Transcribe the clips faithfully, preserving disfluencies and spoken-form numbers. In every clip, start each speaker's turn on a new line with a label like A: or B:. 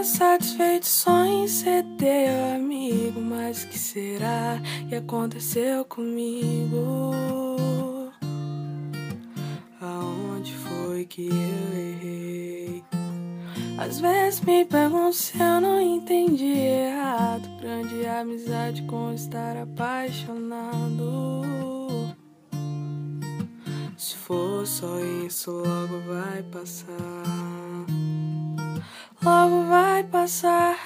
A: satisfeito só em ser teu amigo, mas o que será que aconteceu comigo? Aonde foi que eu errei? Às vezes me pergunto se eu não entendi errado. Grande amizade com estar apaixonado. Se for só isso, logo vai passar. Logo vai passar.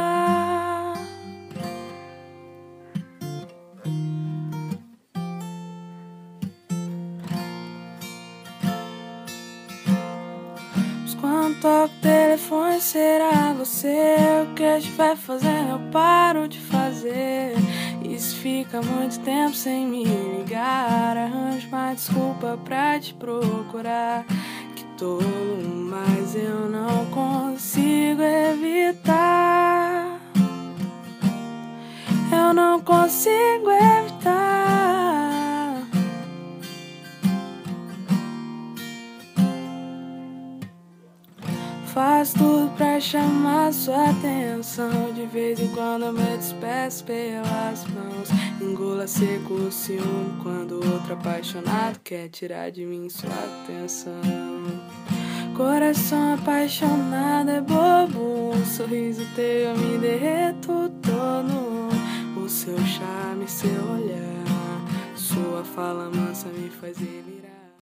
A: Mas quando toco o telefone, será você? O que eu estiver fazendo, eu paro de fazer. E se fica muito tempo sem me ligar, arranjo uma desculpa pra te procurar. Que tolo, mas eu não consigo evitar. Eu não consigo evitar. Faço tudo pra chamar sua atenção. De vez em quando eu me despeço pelas mãos. Engula seco o ciúme quando outro apaixonado quer tirar de mim sua atenção. Coração apaixonado é bobo. Um sorriso teu eu me derreto todo. O seu charme, seu olhar, sua fala mansa me faz delirar.